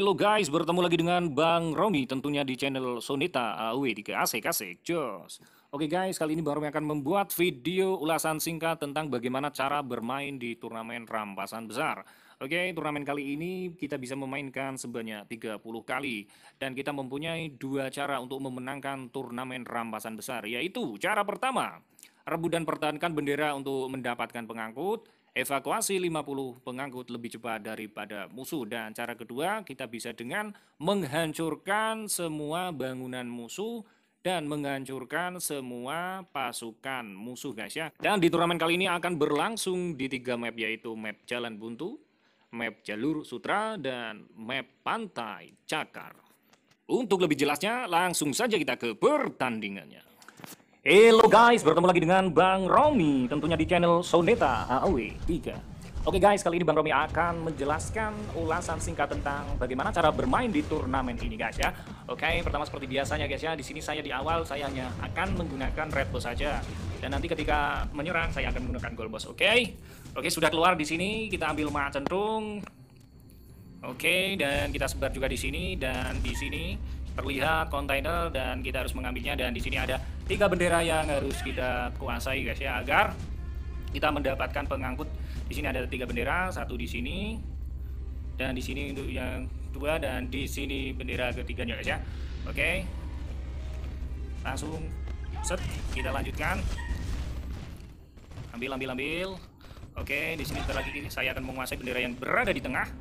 Halo guys, bertemu lagi dengan Bang Romi tentunya di channel Sonita AOW 3 asik jos. Oke guys, kali ini Bang Romi akan membuat video ulasan singkat tentang bagaimana cara bermain di turnamen rampasan besar. Oke, turnamen kali ini kita bisa memainkan sebanyak 30 kali dan kita mempunyai dua cara untuk memenangkan turnamen rampasan besar, yaitu cara pertama, rebut dan pertahankan bendera untuk mendapatkan pengangkut. Evakuasi 50 pengangkut lebih cepat daripada musuh. Dan cara kedua, kita bisa dengan menghancurkan semua bangunan musuh dan menghancurkan semua pasukan musuh guys ya. Dan di turnamen kali ini akan berlangsung di 3 map, yaitu map Jalan Buntu, map Jalur Sutra, dan map Pantai Cakar. Untuk lebih jelasnya, langsung saja kita ke pertandingannya. Halo guys, bertemu lagi dengan Bang Romi tentunya di channel Soneta AOW 3. Oke guys, kali ini Bang Romi akan menjelaskan ulasan singkat tentang bagaimana cara bermain di turnamen ini guys ya. Oke, pertama seperti biasanya guys ya, di sini saya di awal saya hanya akan menggunakan red boss saja. Dan nanti ketika menyerang saya akan menggunakan gold boss. Oke, sudah keluar di sini, kita ambil mak cenderung. Oke, dan kita sebar juga di sini dan di sini terlihat kontainer dan kita harus mengambilnya, dan di sini ada 3 bendera yang harus kita kuasai guys ya agar kita mendapatkan pengangkut. Di sini ada 3 bendera, satu di sini dan di sini untuk yang 2 dan di sini bendera ketiganya guys ya. Oke. Langsung set kita lanjutkan. Ambil. Oke, di sini lagi saya akan menguasai bendera yang berada di tengah.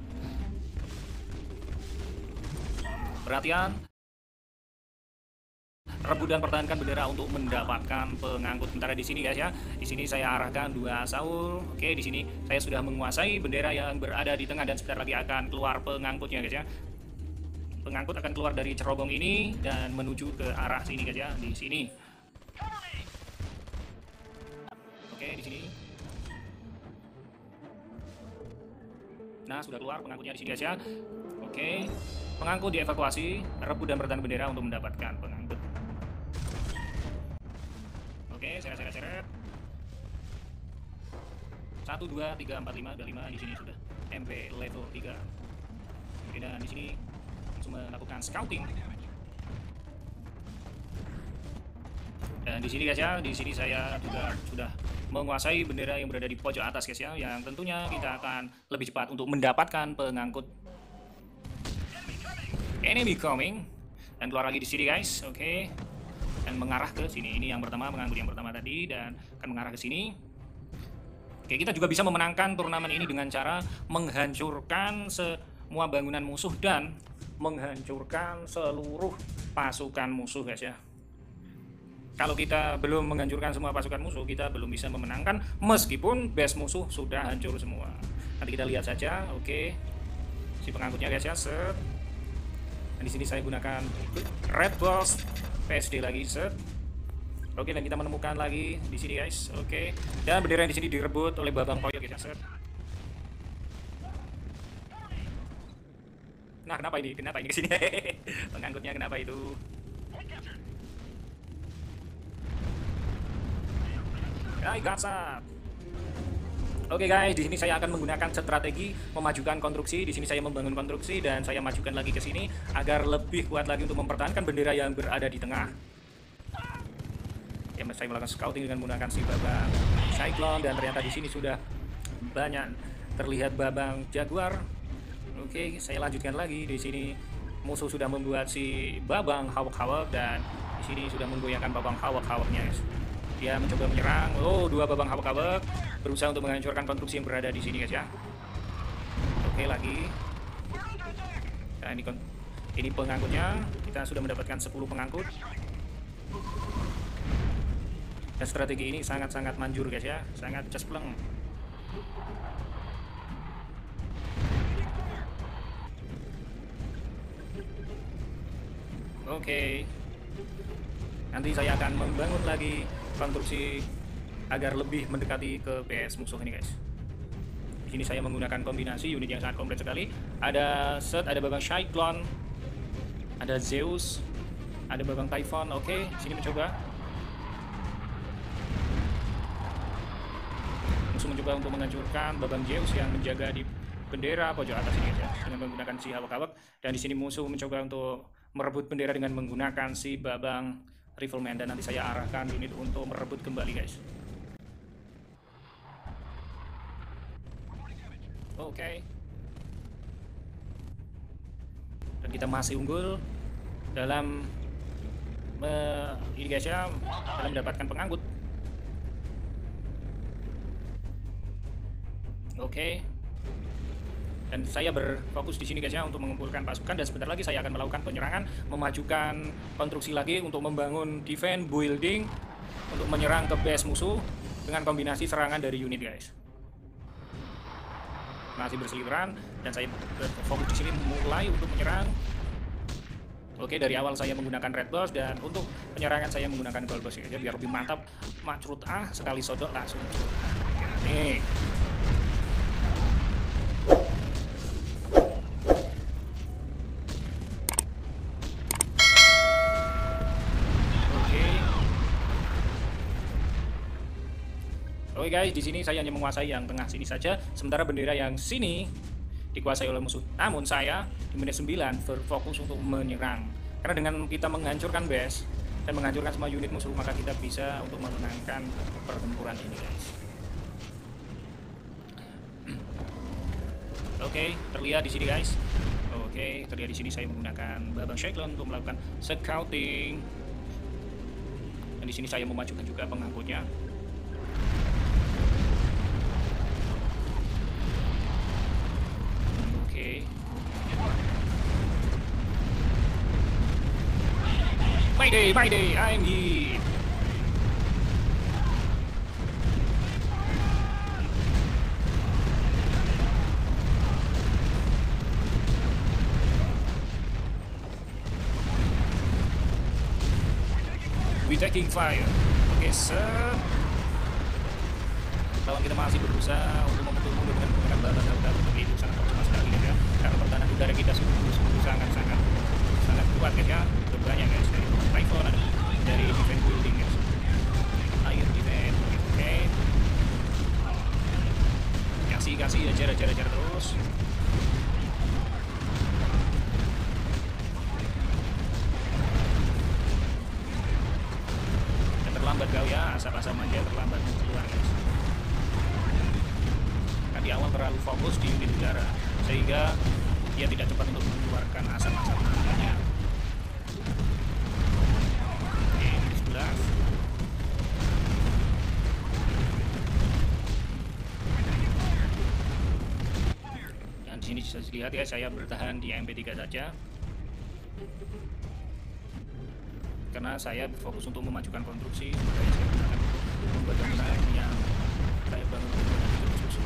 Perhatian. Rebut dan pertahankan bendera untuk mendapatkan pengangkut. Sementara di sini guys ya, di sini saya arahkan 2 Saul. Oke, di sini saya sudah menguasai bendera yang berada di tengah dan sebentar lagi akan keluar pengangkutnya guys ya. Pengangkut akan keluar dari cerobong ini dan menuju ke arah sini guys ya, di sini. Oke, di sini. Nah, sudah keluar pengangkutnya di sini guys ya. Oke. Pengangkut dievakuasi, rebut dan pertahankan bendera untuk mendapatkan pengangkut. Oke, seret. 1, 2, 3, 4, 5, udah 5 di sini sudah MP level 3. Oke, dan di sini langsung melakukan scouting. Dan di sini guys ya, di sini saya juga sudah menguasai bendera yang berada di pojok atas guys ya, yang tentunya kita akan lebih cepat untuk mendapatkan pengangkut. Enemy coming, dan keluar lagi di sini guys. Oke. Dan mengarah ke sini. Ini yang pertama, mengangkut yang pertama tadi dan akan mengarah ke sini. Oke, kita juga bisa memenangkan turnamen ini dengan cara menghancurkan semua bangunan musuh dan menghancurkan seluruh pasukan musuh guys ya. Kalau kita belum menghancurkan semua pasukan musuh, kita belum bisa memenangkan meskipun base musuh sudah hancur semua. Nanti kita lihat saja. Oke. Si pengangkutnya guys ya, set. Dan di sini saya gunakan red boss, PSD lagi set. Oke, dan kita menemukan lagi di sini guys. Oke, dan bendera yang di sini direbut oleh Babang Koyok guys set. Nah, kenapa ini ke sini? Pengangkutnya kenapa itu? Hai gatsat. Oke guys, di sini saya akan menggunakan strategi memajukan konstruksi. Di sini saya membangun konstruksi dan saya majukan lagi ke sini agar lebih kuat lagi untuk mempertahankan bendera yang berada di tengah. Ya, saya melakukan scouting dengan menggunakan si Babang Cyclone dan ternyata di sini sudah banyak terlihat Babang Jaguar. Oke, saya lanjutkan lagi. Di sini musuh sudah membuat si Babang Hawk dan di sini sudah menggoyangkan Babang Hawk-nya guys. Dia mencoba menyerang. Oh, 2 Babang Hawk berusaha untuk menghancurkan konstruksi yang berada di sini guys ya. Oke, lagi. Nah, ini pengangkutnya. Kita sudah mendapatkan 10 pengangkut. Dan strategi ini sangat-sangat manjur guys ya, sangat cespleng. Oke. Nanti saya akan membangun lagi konstruksi agar lebih mendekati ke base musuh ini guys. Di sini saya menggunakan kombinasi unit yang sangat komplit sekali. Ada set, ada Babang Cyclone, ada Zeus, ada Babang Typhon. Oke, sini mencoba. Musuh mencoba untuk menghancurkan Babang Zeus yang menjaga di bendera pojok atas ini guys ya, dengan menggunakan si hawak-hawak. Dan di sini musuh mencoba untuk merebut bendera dengan menggunakan si babang rifleman, dan nanti saya arahkan unit untuk merebut kembali guys. Oke. Dan kita masih unggul dalam ini guys ya, dalam mendapatkan pengangkut. Oke. Dan saya berfokus di sini guys ya untuk mengumpulkan pasukan, dan sebentar lagi saya akan melakukan penyerangan, memajukan konstruksi lagi untuk membangun defense building untuk menyerang ke base musuh dengan kombinasi serangan dari unit guys. Masih berseliweran dan saya berfokus di sini mulai untuk menyerang. Oke, dari awal saya menggunakan red boss, dan untuk penyerangan saya menggunakan gold boss ya, biar lebih mantap. Macrut sekali sodok langsung. Nih. Oke guys, di sini saya hanya menguasai yang tengah sini saja, sementara bendera yang sini dikuasai oleh musuh. Namun saya di menit 9 berfokus untuk menyerang. Karena dengan kita menghancurkan base dan menghancurkan semua unit musuh, maka kita bisa untuk memenangkan pertempuran ini guys. Oke, terlihat di sini guys. Oke, terlihat di sini saya menggunakan babang Shackleton untuk melakukan scouting. Dan di sini saya memajukan juga pengangkutnya. Mayday, Mayday, I'm here. We taking fire. Oke, sir. Lawan kita masih berusaha untuk memukul mundur dengan menggunakan bahan darat, tapi itu sangat optimal sekali guys ya. Karena pertahanan udara kita sungguh sangat kuat guys ya. Banyak guys, dari rifle, dari defense building guys, air defense. Oke, kasih ajar terus. Dan terlambat kau ya, asap-asap aja terlambat keluar guys. Kan di awal terlalu fokus di unit udara sehingga dia tidak cepat untuk mengeluarkan asap-asap banyak. Dan di sini bisa dilihat ya, saya bertahan di MP3 saja karena saya fokus untuk memajukan konstruksi. Makanya saya gunakan membuat bangunan yang saya bangun susu.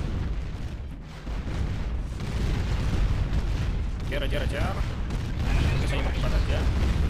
Ajar. Oke, saya makin cepat saja.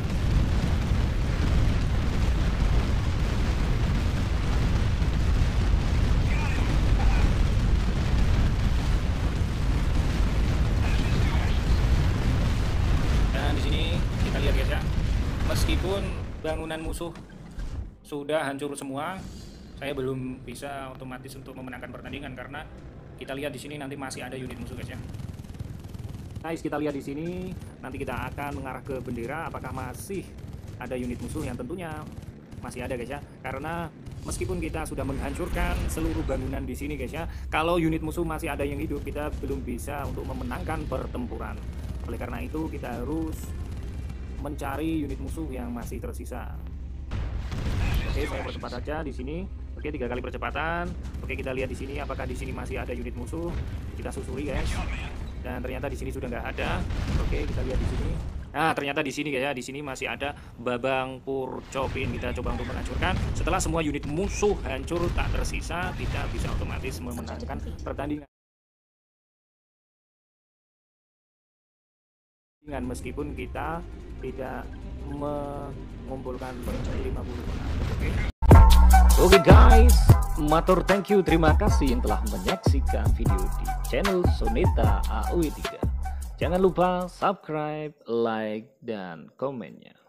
Meskipun bangunan musuh sudah hancur semua, saya belum bisa otomatis untuk memenangkan pertandingan karena kita lihat di sini nanti masih ada unit musuh guys ya. Guys, kita lihat di sini nanti kita akan mengarah ke bendera, apakah masih ada unit musuh, yang tentunya masih ada guys ya. Karena meskipun kita sudah menghancurkan seluruh bangunan di sini guys ya, kalau unit musuh masih ada yang hidup, kita belum bisa untuk memenangkan pertempuran. Oleh karena itu kita harus mencari unit musuh yang masih tersisa. Oke, saya percepat saja di sini. Oke, 3 kali percepatan. Oke, kita lihat di sini apakah di sini masih ada unit musuh. Kita susuri guys. Dan ternyata di sini sudah nggak ada. Oke, kita lihat di sini. Nah, ternyata di sini guys ya, di sini masih ada babang Purcopin. Kita coba untuk menghancurkan. Setelah semua unit musuh hancur tak tersisa, kita bisa otomatis memenangkan pertandingan. Meskipun kita tidak mengumpulkan 50 Oke guys, matur thank you, terima kasih yang telah menyaksikan video di channel Soneta AOE 3. Jangan lupa subscribe, like, dan komennya.